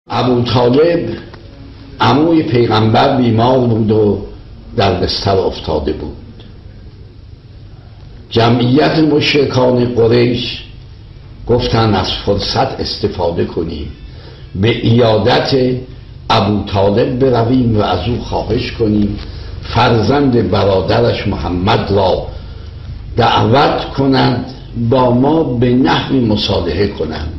ابو طالب عموی پیغمبر بیمار بود و در بستر افتاده بود. جمعیت مشرکان قریش گفتن از فرصت استفاده کنیم، به عیادت ابو طالب برویم و از او خواهش کنیم فرزند برادرش محمد را دعوت کند با ما به نحوی مصالحه کنند.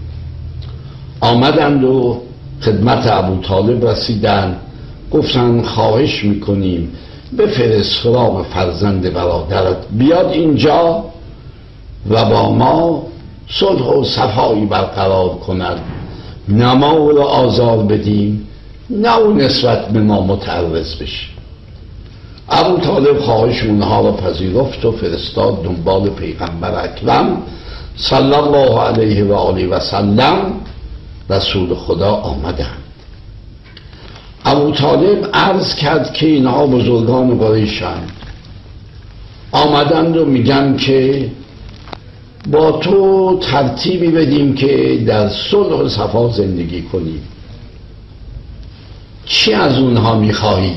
آمدند و خدمت ابو طالب رسیدند، گفتند خواهش میکنیم بفرست سراغ فرزند برادرت بیاد اینجا و با ما صلح و صفایی برقرار کند، نه ما او را آزار بدیم نه او نسبت به ما متعرض بشه. ابو طالب خواهش اونها را پذیرفت و فرستاد دنبال پیغمبر اکرم صلی الله علیه و آله و سلم. رسول خدا آمدند. ابو طالب عرض کرد که اینها بزرگان قریشند، آمدند و میگن که با تو ترتیبی بدیم که در صلح و صفا زندگی کنیم، چی از اونها میخواهی؟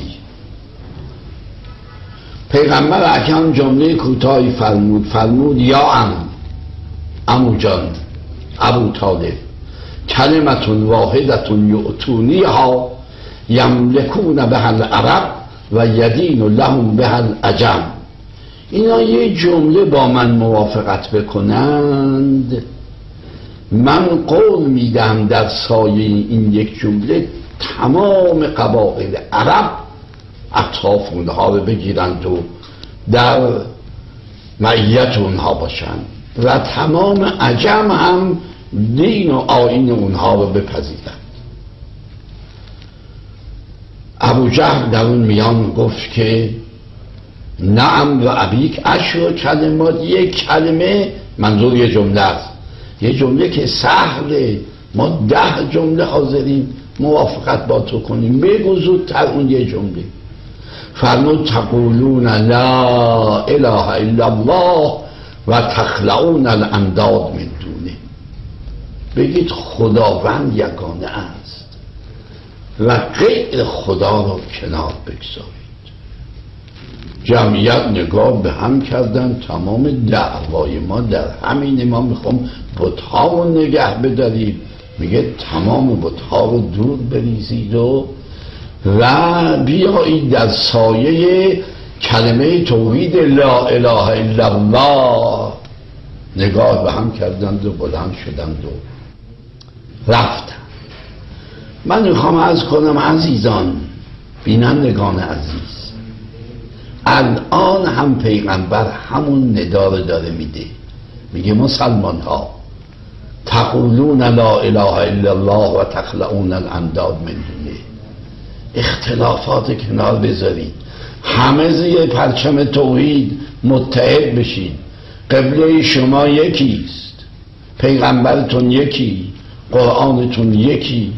پیغمبر اکرم جمله کوتاهی فرمود یا عمو جان ابو طالب، کلمتون واحدتون یؤتونیها یملکون بها العرب و یدین لهم بها العجم. اینا یه جمله با من موافقت بکنند، من قول میدم در سایه این یک جمله تمام قبایل عرب اطراف اونها رو بگیرند و در معیت اونها باشند و تمام عجم هم دین و آیین اونها رو بپذیرند. ابو جهل در اون میان گفت که نعم و ابیک اشر کلمات، یک کلمه منظور یه جمله است، یه جمله که سهله، ما 10 جمله حاضریم موافقت با تو کنیم، بگو زودتر اون یه جمله. فرمود تقولون لا اله الا الله و تخلعون الانداد من دونه، بگید خداوند یگانه است و غیر خدا رو کنار بگذارید. جمعیت نگاه به هم کردن، تمام دعوای ما در همین، ما میخوام بت‌ها رو نگه بداریم، میگه تمام بت‌ها رو دور بریزید و بیایید در سایه کلمه توحید لا اله الا الله. نگاه به هم کردند و بلند شدند و رفتن. من میخوام عرض کنم عزیزان، بینندگان عزیز، الان هم پیغمبر همون ندا رو داره میده، میگه مسلمان ها تقولون لا اله الا الله و تخلعون الانداد من دونه، اختلافات کنار بذارید، همه زیر پرچم توحید متحد بشید، قبله شما یکیست، پیغمبرتون یکی، قرآنتون یکی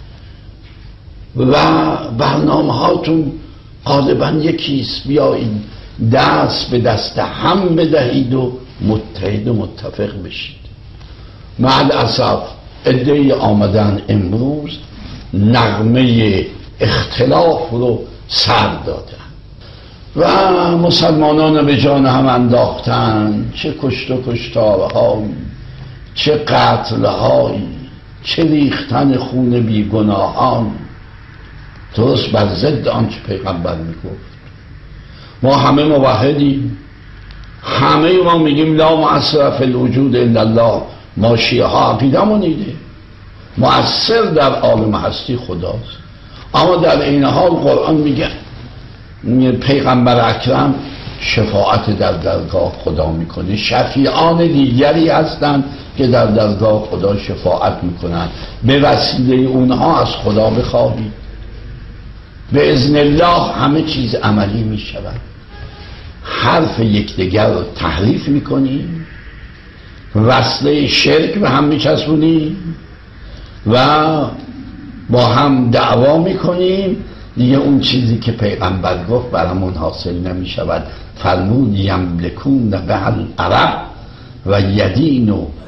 و برنامه هاتون غالبا یکیست، بیایید دست به دست هم بدهید و متحد و متفق بشید. مع الاسف عده‌ای آمدن امروز نغمه اختلاف رو سر دادن و مسلمانان به جان هم انداختن، چه کشت و کشتارهایی، چه قتلهایی، چه ریختن خون بیگناهان، درست بر ضد آنچه پیغمبر میگفت. ما همه موحدیم، همه ما میگیم لا مؤثر فی الوجود الا الله، ما شیعه ها عقیدمون اینه، مؤثر در عالم هستی خداست. اما در این حال قرآن میگه پیغمبر اکرم شفاعت در درگاه خدا میکنه، شفیعان دیگری هستند که در درگاه خدا شفاعت میکنند، به وسیله اونها از خدا بخواهید، به اذن الله همه چیز عملی میشود. حرف یکدیگر رو تحریف میکنیم، وصله شرک به هم میچسبونیم و با هم دعوا میکنیم، دیگه اون چیزی که پیغمبر گفت برامون حاصل نمیشود. فرمود یملکون به العرب و یدین